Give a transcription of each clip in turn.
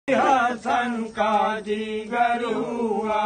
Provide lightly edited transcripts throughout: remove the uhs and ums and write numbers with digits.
حسن کا جگر ہوا،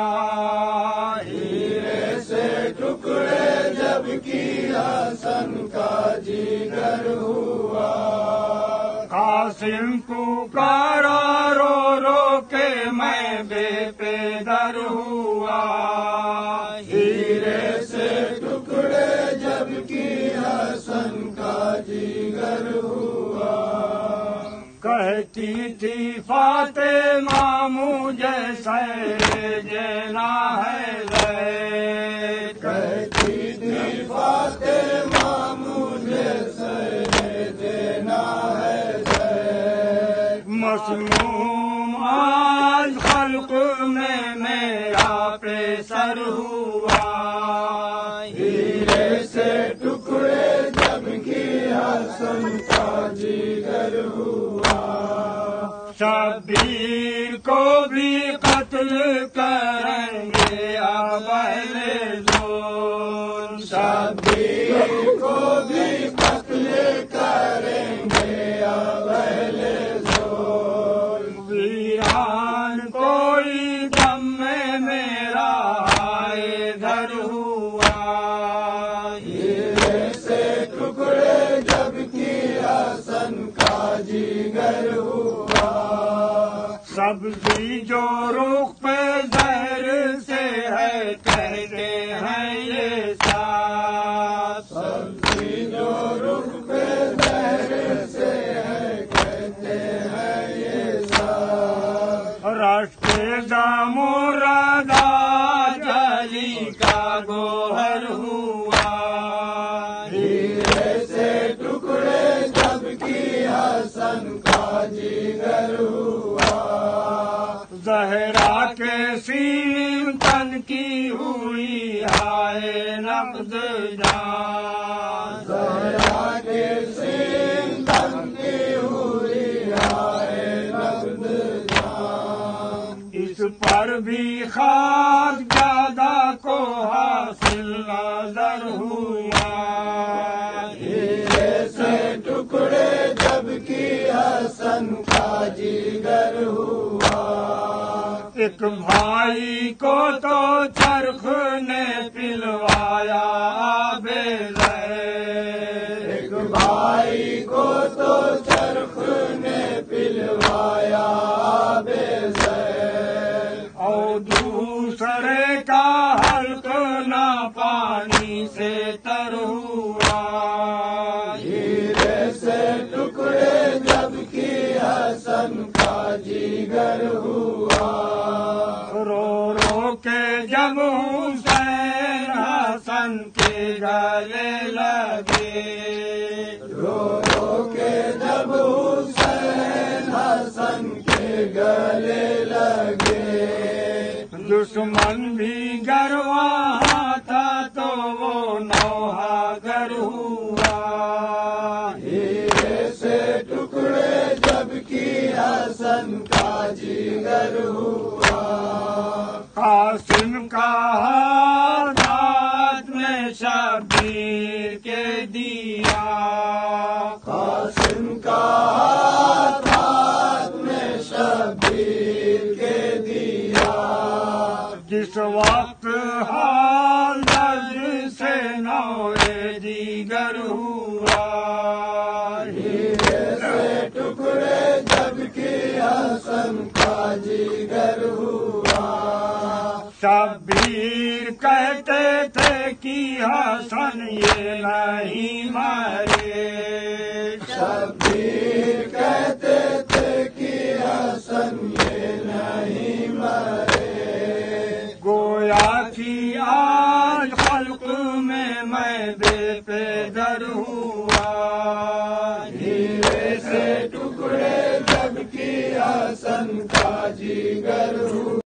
ہیرے سے ٹکڑے جب کی حسن کا جگر ہوا، قاسم پکارا رو رو کے میں بے پدر ہوا، ہیرے سے ٹکڑے جب کی حسن کا جگر ہوا، کہتی تھی فاطمہ مجھے سیر دینا ہے زید، کہتی تھی فاطمہ مجھے سیر دینا ہے زید، مسموم آج خلق میں میرا پیسر ہوا، ہیرے سے ٹکڑے جب کی حسن کا جگر ہوا، شبیر کو بھی قتل کریں گے اب اہل ظلم، شبیر کو بھی قتل کریں گے اب اہل ظلم، ویران کوئی دم میں میرا ادھر ہوا، ہیرے سے ٹکڑے جب کی حسن کا جگر ہوا، سبزی جو رخ پہ زہر سے ہے کہتے ہیں یہ ساتھ، سبزی جو رخ پہ زہر سے ہے کہتے ہیں یہ ساتھ، رشتے مرادہ جلی کا گوہر ہوا، ہیرے سے ٹکڑے جب کی حسن کا جگر ہوا، زہرا کے سین تن کی ہوئی آئے نقد جان، زہرا کے سین تن کی ہوئی آئے نقد جان، اس پر بھی خاک زیادہ کو حاصل نظر ہوا، ہیرے سے ٹکڑے جب کی حسن کا جگر ہوا، ایک بھائی کو تو چرخ نے پلوایا بے زید، ایک بھائی کو تو چرخ نے پلوایا بے زید، اور دوسرے کا حلق نہ پانی سے تر ہوا، ہیرے سے ٹکڑے جب کی حسن کا جگر ہوا، رو رو کے جب حسین حسن کے گلے لگے، رو رو کے جب حسین حسن کے گلے لگے، دشمن بھی گر وہاں تھا تو وہ نوحہ گر ہوا، ہیرے سے ٹکڑے جب کی حسن کا جگر ہوا، قاسم کا ہاتھ میں شبیر کے دیا، قاسم کا ہاتھ میں شبیر کے دیا، جس وقت حال درد سے نوے دیگر ہوا، ہیرے سے ٹکڑے جب کی حسن کا جگر ہوا، شبیر کہتے تھے کہ حسن یہ نہیں مرے، شبیر کہتے تھے کہ حسن یہ نہیں مرے، گویا کہ آج خلق میں بے پدر ہوا، ہیرے سے ٹکڑے جب کی حسن کا جگر ہوا۔